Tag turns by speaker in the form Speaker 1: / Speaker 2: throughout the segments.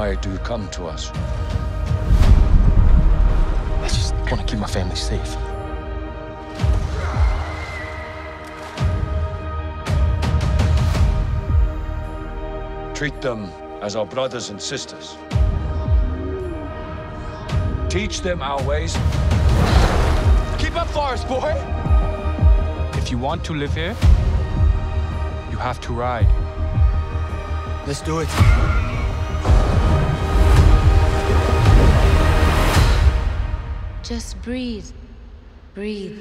Speaker 1: Why do you come to us?
Speaker 2: I just want to keep my family safe.
Speaker 1: Treat them as our brothers and sisters. Teach them our ways.
Speaker 2: Keep up for us, boy!
Speaker 3: If you want to live here, you have to ride.
Speaker 2: Let's do it.
Speaker 4: Just breathe. Breathe.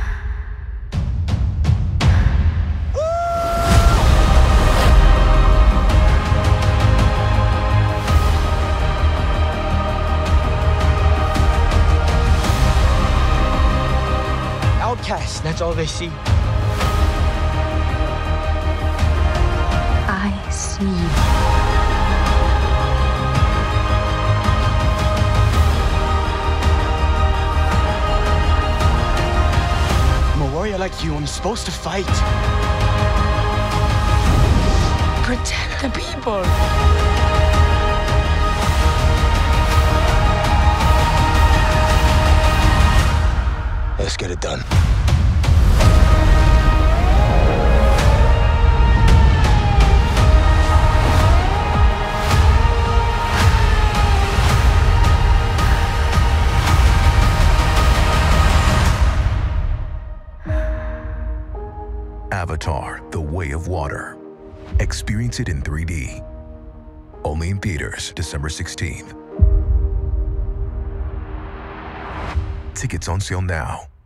Speaker 2: Outcasts, that's all they see.
Speaker 4: I see you.
Speaker 2: I'm a warrior like you. I'm supposed to fight.
Speaker 4: Protect the people.
Speaker 2: Let's get it done.
Speaker 5: Avatar: The Way of Water. Experience it in 3D. Only in theaters, December 16th. Tickets on sale now.